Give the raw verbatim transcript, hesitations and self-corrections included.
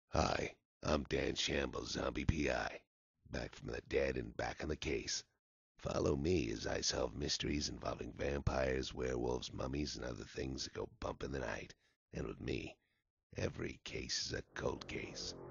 Hi, I'm Dan Shamble, Zombie P I. Back from the dead and back on the case. Follow me as I solve mysteries involving vampires, werewolves, mummies, and other things that go bump in the night. And with me, every case is a cold case.